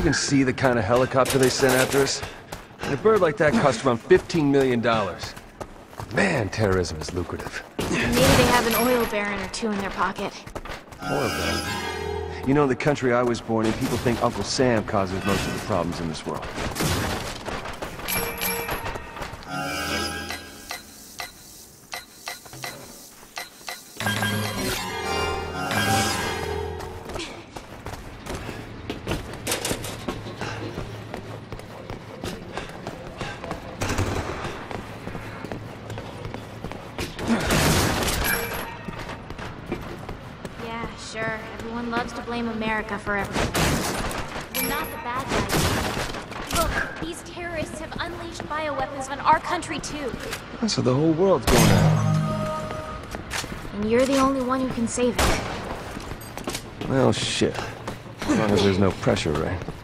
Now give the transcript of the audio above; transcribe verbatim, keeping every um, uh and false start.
even see the kind of helicopter they sent after us? And a bird like that costs around fifteen million dollars. Man, terrorism is lucrative. Maybe they have an oil baron or two in their pocket. Oil baron? You know, in the country I was born in, people think Uncle Sam causes most of the problems in this world. Sure, everyone loves to blame America for everything. We're not the bad guys. Look, these terrorists have unleashed bioweapons on our country too. So the whole world's going out. And you're the only one who can save it. Well, shit. As long as there's no pressure, right?